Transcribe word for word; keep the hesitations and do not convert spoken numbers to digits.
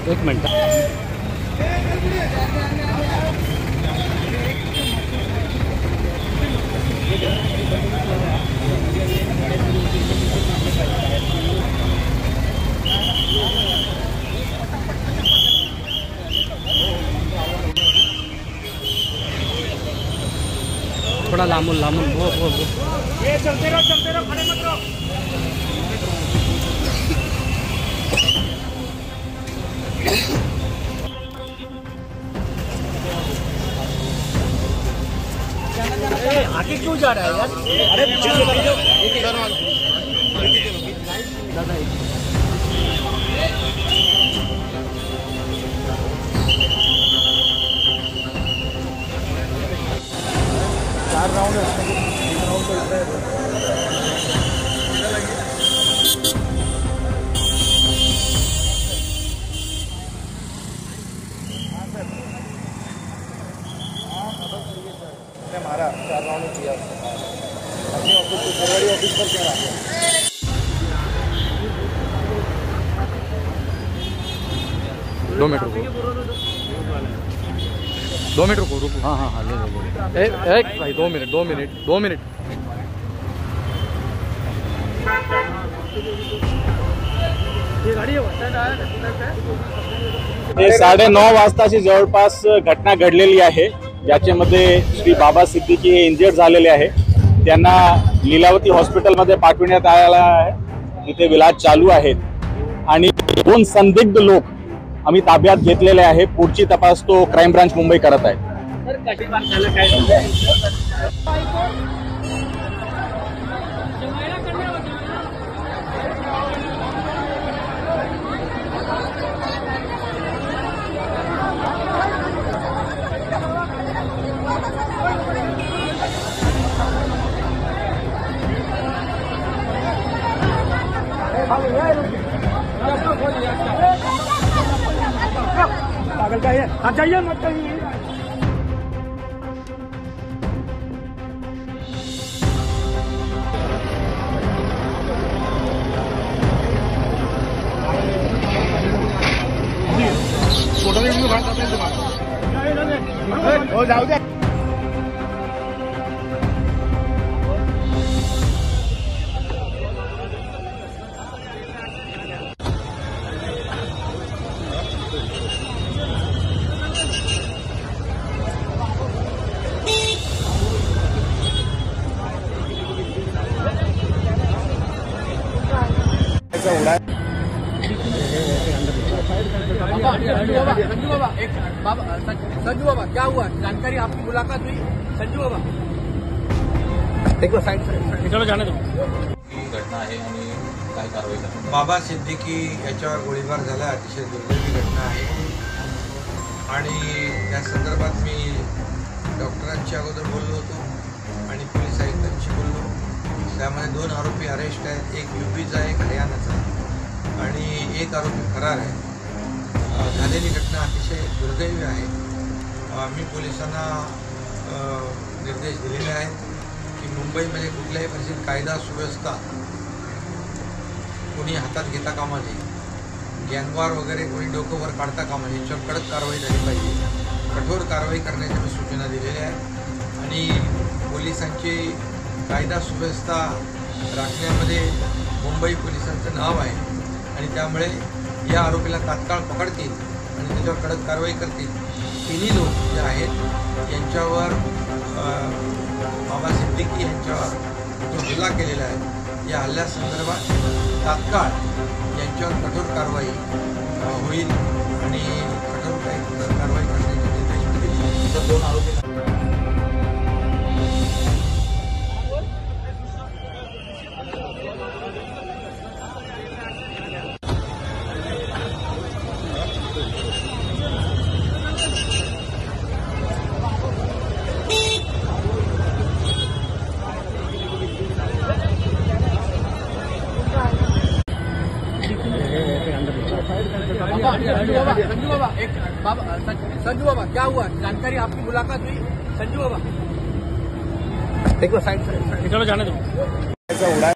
एक मिनट। थोड़ा लामुन लामुन वो वो वो ये चलते रहो चलते रहो खड़े मत रहो। आगे क्यों जा रहा है यार? अरे दादा चार राउंड राउंड हमारा चार राउंड किया अपने ऑफिस को फरवरी ऑफिस पर क्या रहा। दो मिनट रुको दो मिनट रुको रुको हाँ हाँ हाँ ले लो। एक एक भाई दो मिनट दो मिनट दो मिनिट साडे नऊ वाजताची जवळपास घटना घडलेली आहे, ज्याच्यामध्ये श्री बाबा सिद्दीकी हे इंजर्ड झालेले आहे। त्यांना लीलावती हॉस्पिटलमध्ये पाठवण्यात आलेला आहे, तिथे इलाज चालू आहेत आणि दोन संदिग्ध लोक आम्ही ताब्यात घेतलेले आहे। पुढची तपास तो क्राइम ब्रांच मुंबई करत आहे। पागल का है, आप जाइए मत कहिए। फोटो में बात करते हैं तुम्हारा हो जाओ दे। संजू बाबा एक बाबा संजू बाबा क्या हुआ? जानकारी आपकी मुलाकात हुई? संजू बाबा देखो साइड चलो जाने दो। घटना आहे आणि काय कारवाई करणार? बाबा सिद्दीकी याच्यावर गोळीबार झाला, अतिशय दुर्दैवी घटना आहे आणि त्या संदर्भात मी डॉक्टरांच्या अगोदर बोललो होतो आणि पोलीस आयुक्तांशी बोललो। त्यामध्ये दोन आरोपी अरेस्ट आहेत, एक यूपीचा एक हरियाणाचा आणि एक आरोपी फरार आहे। झालेली घटना अतिशय दुर्दैवी आहे। मी पोलिसांना निर्देश दिलेले आहेत की मुंबईमध्ये कुठल्याही परिस्थितीत कायदा सुव्यवस्था कोणी हातात घेता कामा नये, गँगवार वगैरे कोणी डोकं वर काढता कामा नये, याच्यावर कडक कारवाई झाली पाहिजे, कठोर कारवाई करण्याच्या मी सूचना दिलेल्या आहेत आणि पोलिसांची कायदा सुव्यवस्था राखण्यामध्ये मुंबई पोलिसांचं नाव आहे आणि त्यामुळे या आरोपीला तात्काळ पकडतील आणि त्याच्यावर कडक कारवाई करतील। तिन्ही लोक जे आहेत यांच्यावर बाबा सिद्दीकी यांच्यावर जो हल्ला केलेला आहे या हल्ल्यासंदर्भात तात्काळ यांच्यावर कठोर कारवाई होईल आणि कठोर कारवाई करण्याचे निर्देश दिले। दोन आरोपी संजू बाबा एक बाबा संजू बाबा क्या हुआ? जानकारी आपकी मुलाकात हुई? संजू बाबा देखो साइड चलो जाने दो।